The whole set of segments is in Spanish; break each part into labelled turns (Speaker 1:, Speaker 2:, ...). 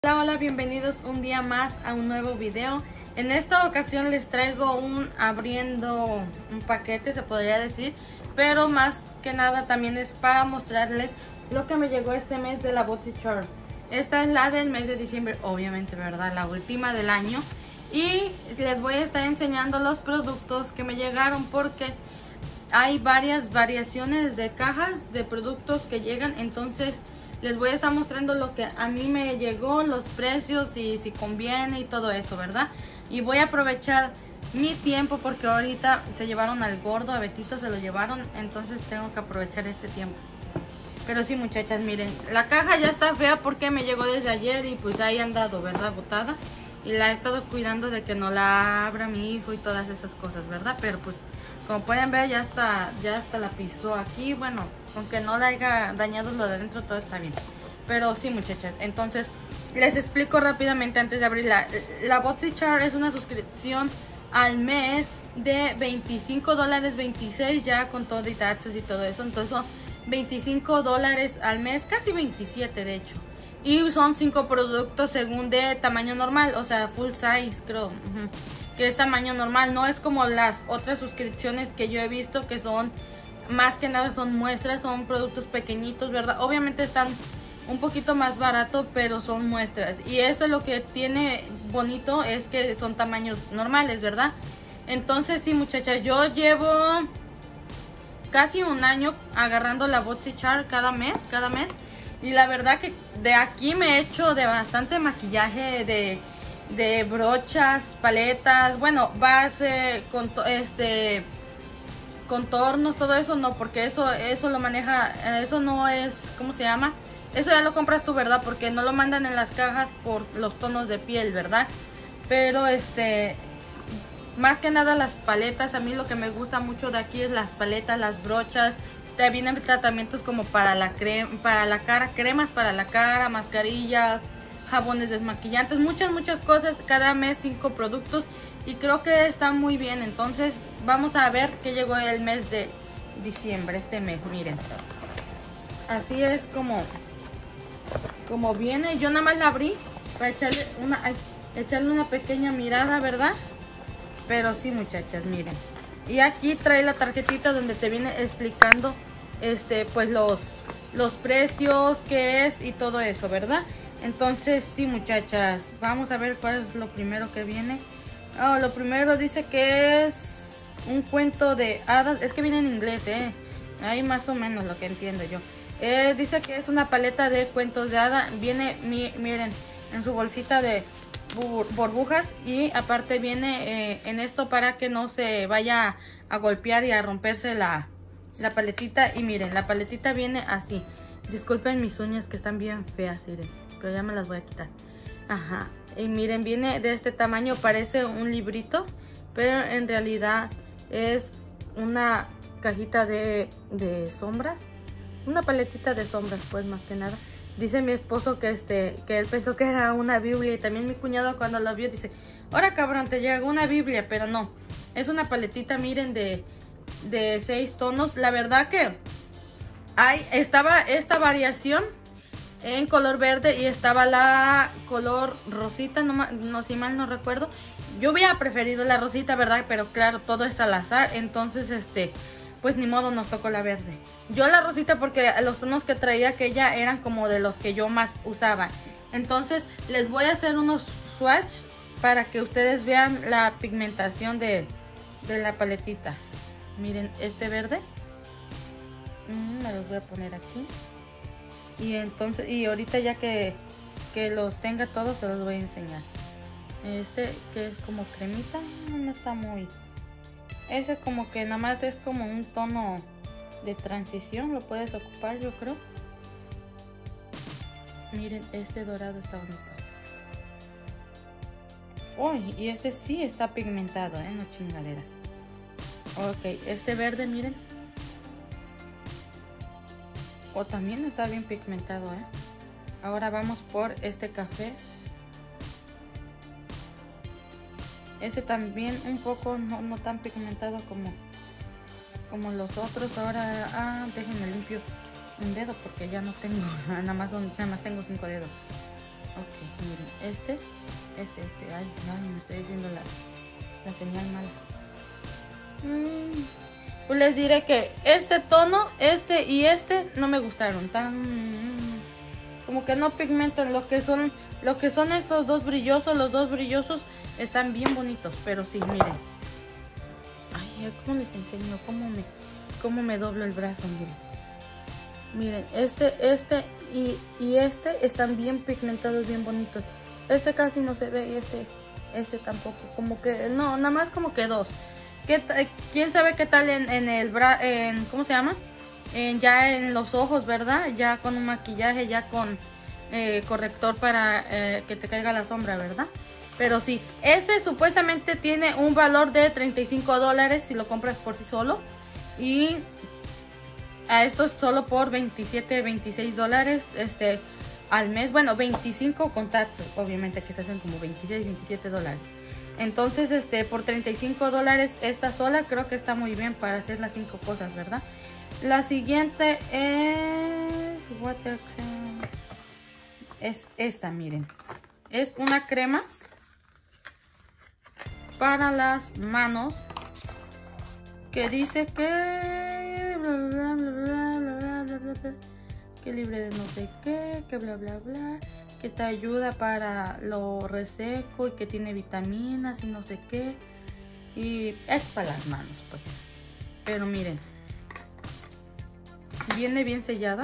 Speaker 1: Hola, hola, bienvenidos un día más a un nuevo video. En esta ocasión les traigo abriendo un paquete, se podría decir, pero más que nada también es para mostrarles lo que me llegó este mes de la BoxyCharm. Esta es la del mes de diciembre, obviamente, ¿verdad? La última del año. Y les voy a estar enseñando los productos que me llegaron porque hay varias variaciones de cajas de productos que llegan, entonces les voy a estar mostrando lo que a mí me llegó, los precios y si conviene y todo eso, ¿verdad? Y voy a aprovechar mi tiempo porque ahorita se llevaron al gordo, a Betito se lo llevaron, entonces tengo que aprovechar este tiempo. Pero sí, muchachas, miren, la caja ya está fea porque me llegó desde ayer y pues ahí han dado, ¿verdad? Botada. Y la he estado cuidando de que no la abra mi hijo y todas esas cosas, ¿verdad? Pero pues como pueden ver ya hasta la pisó aquí. Bueno, aunque no la haya dañado lo de adentro, todo está bien. Pero sí, muchachas, entonces les explico rápidamente antes de abrirla. La BoxyCharm es una suscripción al mes de $25, 26 ya con todo y taxes y todo eso. Entonces son $25 al mes, casi 27 de hecho. Y son 5 productos según de tamaño normal, o sea, full size creo. Que es tamaño normal, no es como las otras suscripciones que yo he visto que son, más que nada son muestras, son productos pequeñitos, ¿verdad? Obviamente están un poquito más barato, pero son muestras. Y esto lo que tiene bonito es que son tamaños normales, ¿verdad? Entonces sí, muchachas, yo llevo casi un año agarrando la BoxyCharm cada mes. Y la verdad que de aquí me he hecho de bastante maquillaje, de brochas, paletas, bueno, base, contornos, todo eso no, porque eso lo maneja, eso no es, ¿cómo se llama? Eso ya lo compras tú, ¿verdad? Porque no lo mandan en las cajas por los tonos de piel, ¿verdad? Pero más que nada las paletas, a mí lo que me gusta mucho de aquí es las paletas, las brochas. Te vienen tratamientos como para la cara, cremas para la cara, mascarillas, jabones desmaquillantes, muchas cosas. Cada mes 5 productos y creo que está muy bien. Entonces vamos a ver qué llegó el mes de diciembre, este mes, miren. Así es como viene. Yo nada más la abrí para echarle una pequeña mirada, ¿verdad? Pero sí, muchachas, miren. Y aquí trae la tarjetita donde te viene explicando pues los precios, qué es y todo eso, ¿verdad? Entonces sí, muchachas, vamos a ver cuál es lo primero que viene. Lo primero dice que es un cuento de hadas. Es que viene en inglés, ahí más o menos lo que entiendo yo. Dice que es una paleta de cuentos de hadas. Viene, miren, en su bolsita de burbujas. Y aparte viene en esto para que no se vaya a golpear y a romperse la paletita. Y miren, la paletita viene así. Disculpen mis uñas que están bien feas, miren, pero ya me las voy a quitar. Ajá. Y miren, viene de este tamaño, parece un librito, pero en realidad es una cajita de sombras. Una paletita de sombras, pues, más que nada. Dice mi esposo que él pensó que era una Biblia. Y también mi cuñado cuando lo vio dice: ahora cabrón, te llegó una Biblia. Pero no, es una paletita, miren, de 6 tonos. La verdad que estaba esta variación en color verde y estaba la color rosita, no, si mal no recuerdo. Yo hubiera preferido la rosita, ¿verdad? Pero claro, todo es al azar. Entonces, pues ni modo, nos tocó la verde. Yo la rosita porque los tonos que traía aquella eran como de los que yo más usaba. Entonces les voy a hacer unos swatch para que ustedes vean la pigmentación de la paletita. Miren, este verde. Me los voy a poner aquí. Y entonces, y ahorita ya que los tenga todos se los voy a enseñar. Que es como cremita, no está muy... Ese como que nada más es como un tono de transición, lo puedes ocupar, yo creo. Miren, este dorado está bonito. Uy, y este sí está pigmentado, no chingaderas. Ok, este verde, miren. También está bien pigmentado, Ahora vamos por este café. Ese también un poco no tan pigmentado como los otros. Ahora, déjenme limpio un dedo porque ya no tengo, nada más tengo 5 dedos. Ok, miren, este, ay, me estoy diciendo la señal mala. Pues les diré que este tono, este y este no me gustaron, como que no pigmentan lo que son estos dos brillosos. Los dos brillosos están bien bonitos, pero sí, miren. Ay, ¿cómo les enseño? ¿Cómo me doblo el brazo? Miren, este y este están bien pigmentados, bien bonitos. Este casi no se ve y este tampoco, como que, no, nada más como que dos. ¿Quién sabe qué tal ¿cómo se llama? Ya en los ojos, ¿verdad? Ya con un maquillaje, ya con corrector para que te caiga la sombra, ¿verdad? Pero sí, ese supuestamente tiene un valor de $35 si lo compras por sí solo. Y a estos solo por $26 al mes. Bueno, 25 con tax, obviamente, que se hacen como $27. Entonces, por $35 esta sola creo que está muy bien para hacer las 5 cosas, ¿verdad? La siguiente es Water Cream. Es esta, miren. Es una crema para las manos que dice que bla, bla, bla, bla, bla, bla, bla, que libre de no sé qué, que bla bla bla, que te ayuda para lo reseco y que tiene vitaminas y no sé qué. Y es para las manos, pues. Pero miren, viene bien sellada.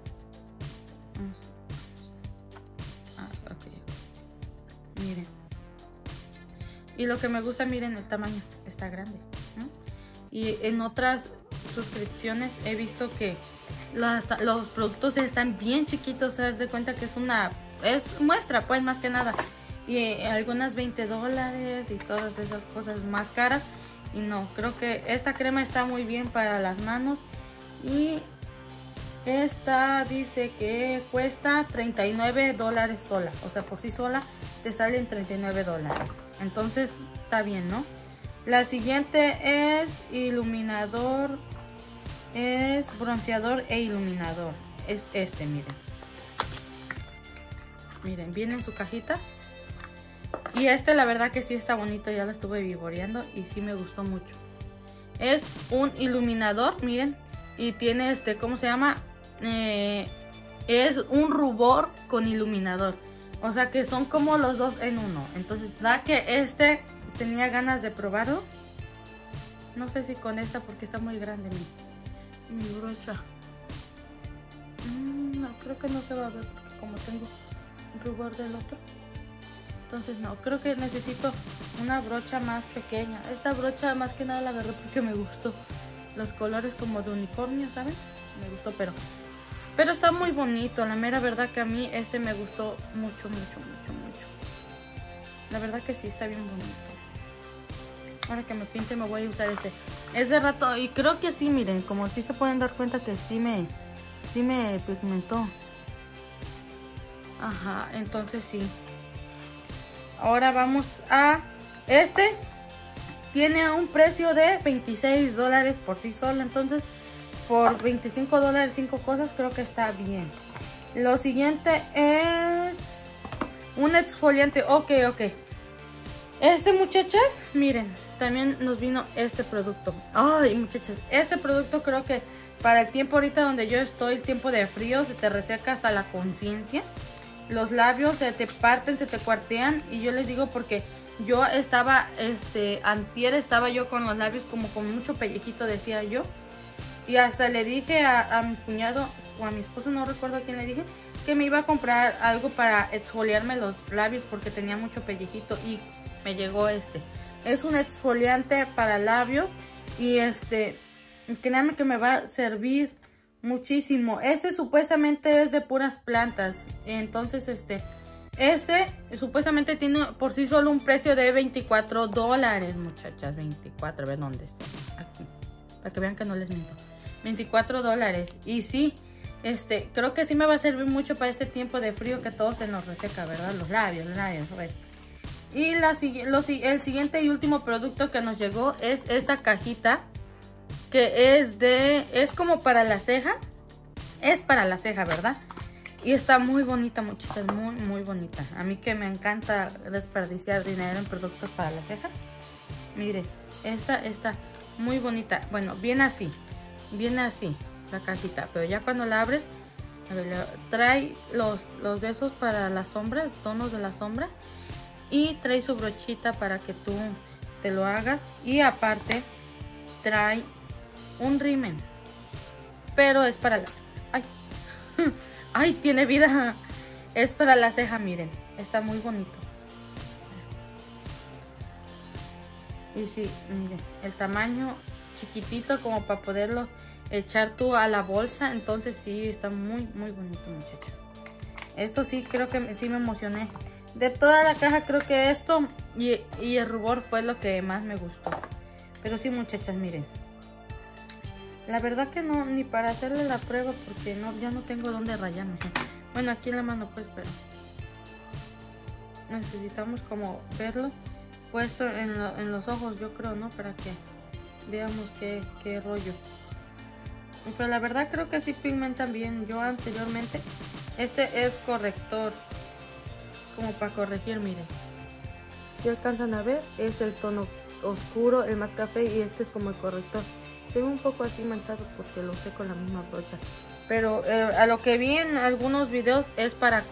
Speaker 1: Ok. Miren. Y lo que me gusta, miren el tamaño, está grande, ¿no? Y en otras suscripciones he visto que los productos están bien chiquitos. Se das cuenta que es muestra, pues, más que nada. Y algunas $20 y todas esas cosas más caras. Y no, creo que esta crema está muy bien para las manos. Y esta dice que cuesta $39 sola. O sea, por sí sola te salen $39. Entonces está bien, ¿no? La siguiente es iluminador. Es bronceador e iluminador. Es miren. Miren, viene en su cajita. Y la verdad que sí está bonito. Ya lo estuve vivoreando y sí me gustó mucho. Es un iluminador, miren. Y tiene ¿cómo se llama? Es un rubor con iluminador. O sea que son como los dos en uno. Entonces, da que tenía ganas de probarlo. No sé si con esta porque está muy grande mi brocha. No, creo que no se va a ver porque como tengo un rubor del otro. Entonces no, creo que necesito una brocha más pequeña. Esta brocha más que nada la agarré porque me gustó. Los colores como de unicornio, ¿saben? Me gustó, pero está muy bonito. La mera verdad que a mí me gustó mucho, mucho, mucho, mucho. La verdad que sí, está bien bonito. Ahora que me pinte me voy a usar Es de rato, y creo que sí, miren, como sí se pueden dar cuenta que sí me pigmentó. Ajá, entonces sí. Ahora vamos a tiene un precio de $26 por sí solo. Entonces por $25 5 cosas creo que está bien. Lo siguiente es un exfoliante. Ok. Muchachas, miren, también nos vino este producto. Ay, muchachas, este producto creo que para el tiempo ahorita donde yo estoy, el tiempo de frío, se te reseca hasta la conciencia. Los labios se te parten, se te cuartean. Y yo les digo porque yo estaba, antier estaba yo con los labios como con mucho pellejito, decía yo. Y hasta le dije a mi cuñado o a mi esposo, no recuerdo a quién le dije, que me iba a comprar algo para exfoliarme los labios porque tenía mucho pellejito. Y me llegó Es un exfoliante para labios y créanme que me va a servir muchísimo. Supuestamente es de puras plantas. Entonces supuestamente tiene por sí solo un precio de $24, muchachas. 24, a ver dónde está. Aquí, para que vean que no les miento. $24. Y sí, creo que sí me va a servir mucho para este tiempo de frío que todo se nos reseca, ¿verdad? Los labios, a ver. Y el siguiente y último producto que nos llegó es esta cajita, que es como para la ceja. Es para la ceja, ¿verdad? Y está muy bonita, muchachas, muy bonita. A mí que me encanta desperdiciar dinero en productos para la ceja. Miren, esta está muy bonita. Bueno, viene así la cajita. Pero ya cuando la abres, a ver, trae los de esos para las sombras, tonos de la sombra. Y trae su brochita para que tú te lo hagas. Y aparte, trae un rímel. Pero es para la... ¡Ay! ¡Ay! Tiene vida. Es para la ceja, miren. Está muy bonito. Y sí, miren. El tamaño chiquitito como para poderlo echar tú a la bolsa. Entonces sí, está muy bonito, muchachos. Esto sí, creo que sí me emocioné. De toda la caja creo que esto y el rubor fue lo que más me gustó. Pero sí, muchachas, miren. La verdad que no, ni para hacerle la prueba porque no, ya no tengo dónde rayarme. Bueno, aquí en la mano pues, pero necesitamos como verlo puesto en los ojos, yo creo, ¿no? Para que veamos qué rollo. Pero la verdad creo que sí pigmentan bien. Yo anteriormente, este es corrector, como para corregir, miren. Si alcanzan a ver, es el tono oscuro, el más café, y este es como el corrector. Se ve un poco así manchado porque lo usé con la misma brocha. Pero a lo que vi en algunos videos es para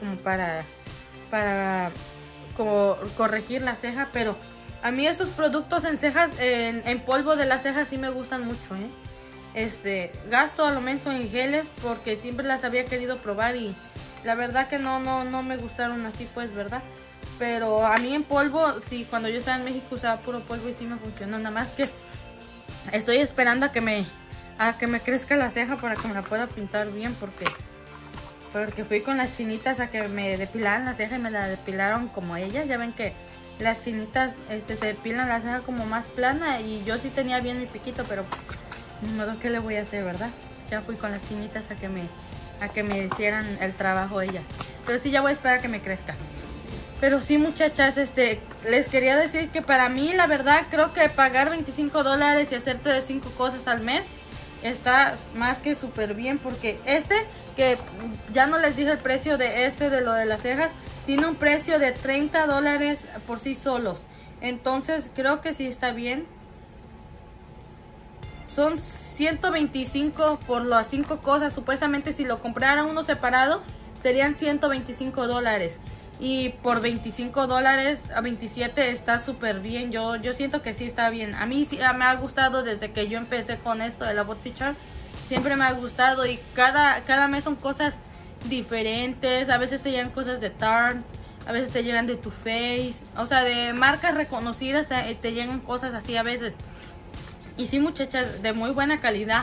Speaker 1: como corregir la ceja. Pero a mí estos productos en cejas, en polvo de las cejas sí me gustan mucho, gasto a lo menos en geles porque siempre las había querido probar y la verdad que no me gustaron así, pues, ¿verdad? Pero a mí en polvo, sí, cuando yo estaba en México usaba puro polvo y sí me funcionó. Nada más que estoy esperando a que me crezca la ceja para que me la pueda pintar bien, porque fui con las chinitas a que me depilaran la ceja y me la depilaron como ellas. Ya ven que las chinitas se depilan la ceja como más plana y yo sí tenía bien mi piquito, pero ni modo, ¿qué le voy a hacer, verdad? Ya fui con las chinitas a que me hicieran el trabajo ellas. Pero sí, ya voy a esperar a que me crezca. Pero sí, muchachas, les quería decir que para mí, la verdad, creo que pagar $25 y hacerte de 5 cosas al mes está más que súper bien. Porque que ya no les dije el precio de lo de las cejas, tiene un precio de $30 por sí solos. Entonces, creo que sí está bien. Son 125 por las 5 cosas. Supuestamente, si lo comprara uno separado, serían $125. Y por $25 a 27 está súper bien. Yo siento que sí está bien. A mí sí me ha gustado desde que yo empecé con esto de la BoxyCharm. Siempre me ha gustado y cada mes son cosas diferentes. A veces te llegan cosas de Tarte, a veces te llegan de Too Faced. O sea, de marcas reconocidas te llegan cosas así a veces. Y sí, muchachas, de muy buena calidad.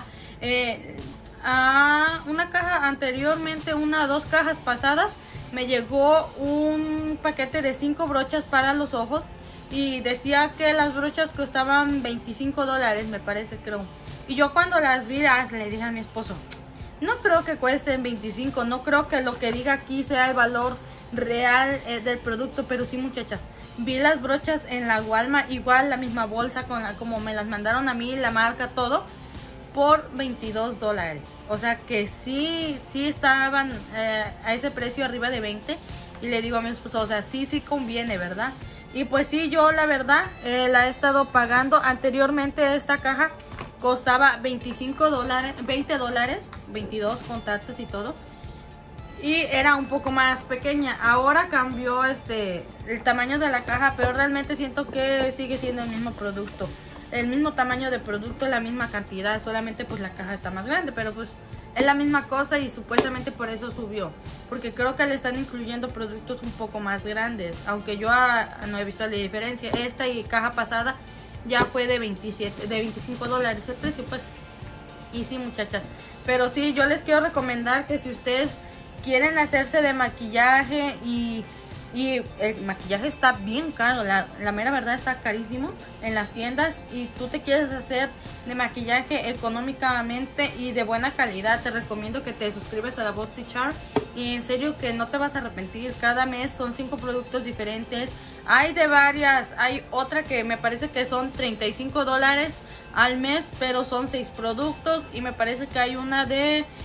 Speaker 1: A una caja anteriormente, 2 cajas pasadas, me llegó un paquete de 5 brochas para los ojos y decía que las brochas costaban $25, me parece, creo. Y yo cuando las vi, le dije a mi esposo, no creo que cuesten 25, no creo que lo que diga aquí sea el valor real del producto. Pero sí, muchachas, vi las brochas en la Walmart, igual la misma bolsa como me las mandaron a mí, la marca, todo, por $22. O sea que sí estaban a ese precio, arriba de 20. Y le digo a mi esposo, o sea, sí conviene, ¿verdad? Y pues sí, yo la verdad la he estado pagando. Anteriormente esta caja costaba $20, 22 con taxes y todo. Y era un poco más pequeña. Ahora cambió el tamaño de la caja, pero realmente siento que sigue siendo el mismo producto. El mismo tamaño de producto, la misma cantidad, solamente pues la caja está más grande, pero pues es la misma cosa y supuestamente por eso subió, porque creo que le están incluyendo productos un poco más grandes, aunque yo no he visto la diferencia. Esta y caja pasada ya fue de $25 el precio, pues. Y sí, muchachas, pero sí, yo les quiero recomendar que si ustedes quieren hacerse de maquillaje y el maquillaje está bien caro, la mera verdad está carísimo en las tiendas, y tú te quieres hacer de maquillaje económicamente y de buena calidad, te recomiendo que te suscribas a la BoxyCharm y en serio que no te vas a arrepentir. Cada mes son 5 productos diferentes, hay de varias, hay otra que me parece que son $35 al mes, pero son 6 productos, y me parece que hay una de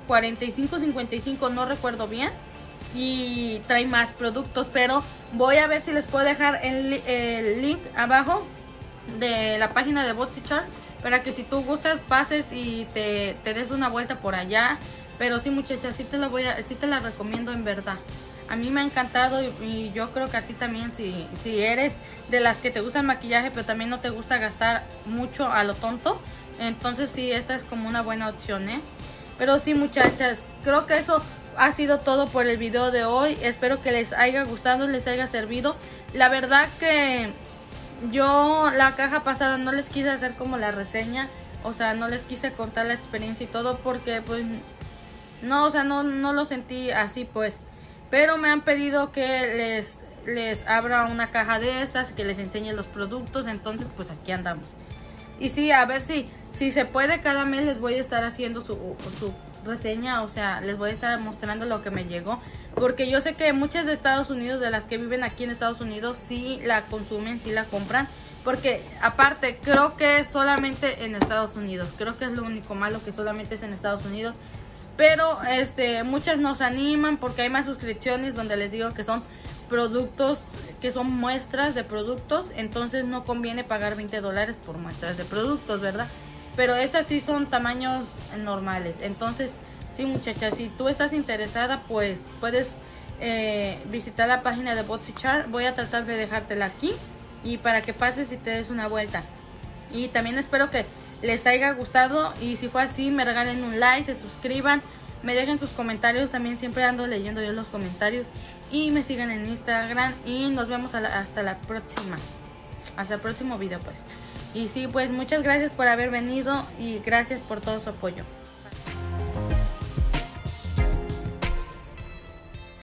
Speaker 1: 45.55, no recuerdo bien. Y trae más productos, pero voy a ver si les puedo dejar el link abajo de la página de BoxyCharm, para que si tú gustas pases y te des una vuelta por allá. Pero sí, muchachas, sí te la recomiendo en verdad. A mí me ha encantado y yo creo que a ti también, si eres de las que te gusta el maquillaje pero también no te gusta gastar mucho a lo tonto, entonces sí, esta es como una buena opción, ¿eh? Pero sí, muchachas, creo que eso ha sido todo por el video de hoy. Espero que les haya gustado, les haya servido. La verdad que yo la caja pasada no les quise hacer como la reseña, o sea, no les quise contar la experiencia y todo porque pues no, o sea, no lo sentí así pues. Pero me han pedido que les abra una caja de estas, que les enseñe los productos, entonces pues aquí andamos. Y sí, a ver si se puede, cada mes les voy a estar haciendo su reseña, o sea, les voy a estar mostrando lo que me llegó. Porque yo sé que muchas de Estados Unidos, de las que viven aquí en Estados Unidos, sí la consumen, sí la compran. Porque aparte, creo que es solamente en Estados Unidos. Creo que es lo único malo, que solamente es en Estados Unidos. Pero muchas nos animan porque hay más suscripciones donde les digo que son productos, que son muestras de productos. Entonces no conviene pagar $20 por muestras de productos, ¿verdad? Pero estas sí son tamaños normales. Entonces sí, muchachas, si tú estás interesada, pues puedes visitar la página de BoxyCharm. Voy a tratar de dejártela aquí y para que pases y te des una vuelta. Y también espero que les haya gustado, y si fue así, me regalen un like, se suscriban, me dejen sus comentarios, también siempre ando leyendo yo los comentarios, y me sigan en Instagram, y nos vemos hasta la próxima, hasta el próximo video pues. Y sí, pues muchas gracias por haber venido y gracias por todo su apoyo.